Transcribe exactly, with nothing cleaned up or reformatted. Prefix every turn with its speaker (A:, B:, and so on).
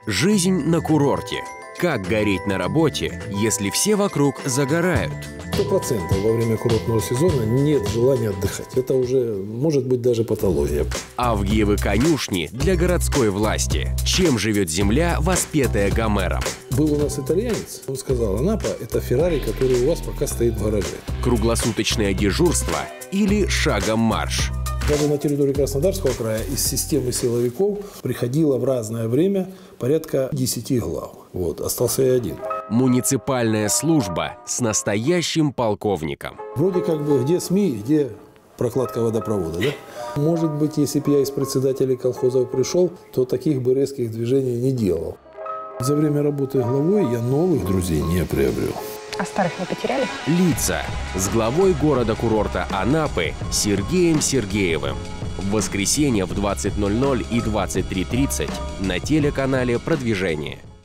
A: Жизнь на курорте. Как гореть на работе, если все вокруг загорают?
B: Сто процентов во время курортного сезона нет желания отдыхать. Это уже может быть даже патология.
A: Авгиевы конюшни для городской власти. Чем живет земля, воспетая Гомером?
B: Был у нас итальянец, он сказал: Анапа – это Феррари, который у вас пока стоит в гараже.
A: Круглосуточное дежурство или шагом марш?
B: Даже на территории Краснодарского края из системы силовиков приходило в разное время порядка десяти глав. Вот, остался я один.
A: Муниципальная служба с настоящим полковником.
B: Вроде как бы где СМИ, где прокладка водопровода, да? Может быть, если бы я из председателей колхозов пришел, то таких бы резких движений не делал. За время работы главой я новых друзей не приобрел.
C: А старых не потеряли?
A: Лица с главой города-курорта Анапы Сергеем Сергеевым. В воскресенье в двадцать ноль ноль и двадцать три тридцать на телеканале «Продвижение».